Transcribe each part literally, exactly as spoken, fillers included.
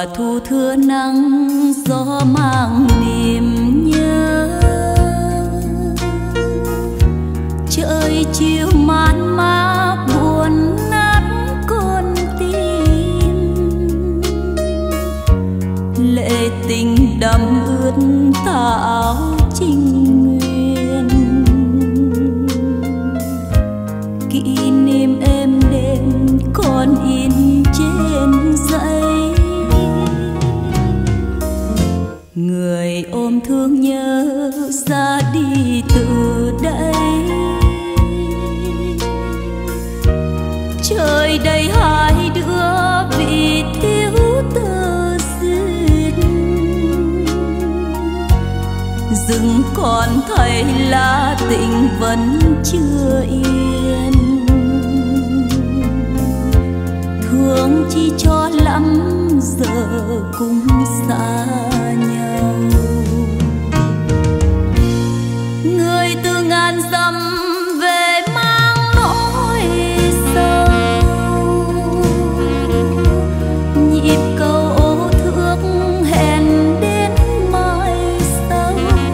thu thưa nắng gió mang niềm nhớ, trời chiều man mác buồn nát con tim, lệ tình đầm ướt tà áo trinh nguyên, kỷ niệm êm đềm còn in trên giấy. Người ôm thương nhớ ra đi từ đây, trời đầy hai đứa vì thiếu tơ duyên, rừng còn thấy lá tình vẫn chưa yên, thương chi cho lắm giờ cũng xa nhau. Người từ ngàn dặm về mang nỗi sâu, nhịp cầu ô thước hẹn đến mai sau,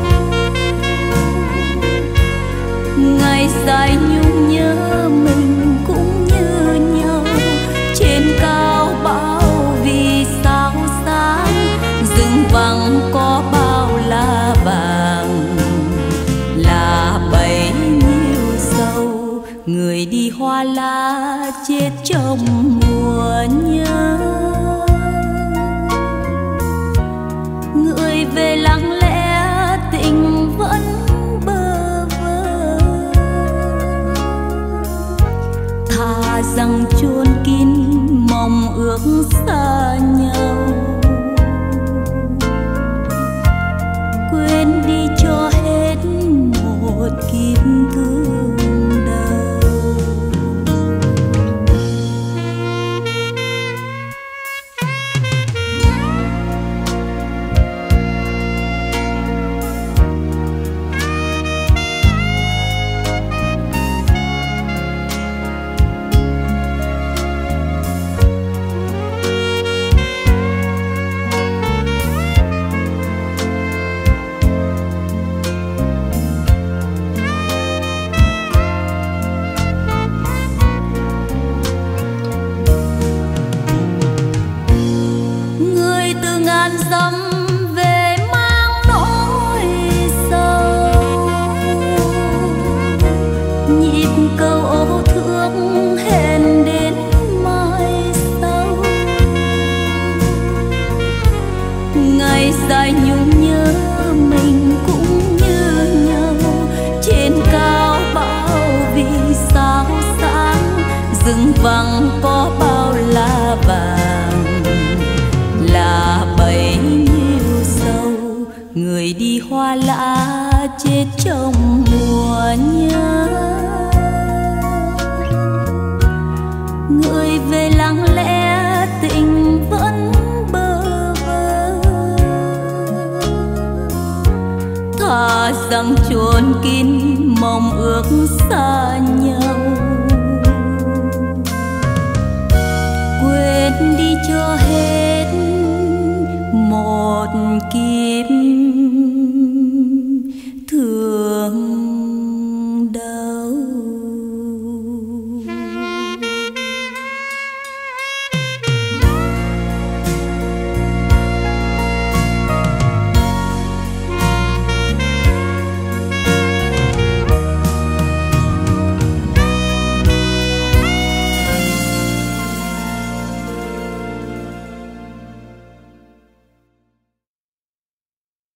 ngày dài nhung nhớ mình cũng như nhau, trên cao bão vì sao sáng, rừng vắng có bao la vàng là bấy nhiêu sâu. Người đi hoa lá chết trong mùa nhớ, người về lặng lẽ tình vẫn bơ vơ, thà rằng chôn kín mong ước xa nhau, quên đi cho hết một kiếp thương đau. Dặm về mang nỗi sâu, nhịp cầu ô thước hẹn đến mai sau, ngày dài nhung nhớ mình cũng như nhau, trên cao bão vì sao sáng, rừng vắng có bao la vàng là bấy nhiêu sâu. Người đi hoa lã chết trong mùa nhớ, người về lặng lẽ tình vẫn bơ vơ, thà rằng chôn kín mong ước xa nhau,